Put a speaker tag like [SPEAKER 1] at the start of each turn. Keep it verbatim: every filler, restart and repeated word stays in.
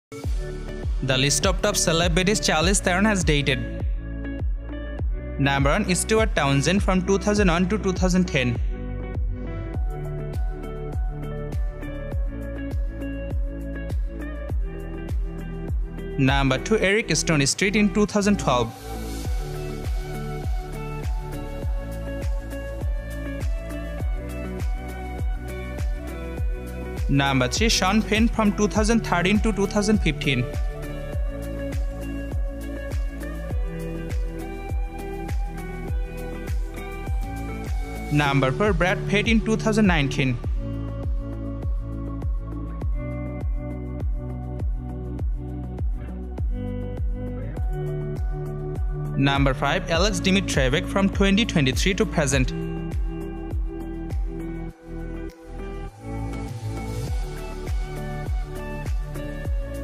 [SPEAKER 1] The list of top celebrities Charlize Theron has dated. Number one is Stuart Townsend from two thousand one to two thousand ten. Number two, Eric Stone Street in two thousand twelve. Number three, Sean Penn from two thousand thirteen to two thousand fifteen. Number four, Brad Pitt in two thousand nineteen. Number five, Alex Dimitrijevic from twenty twenty-three to present.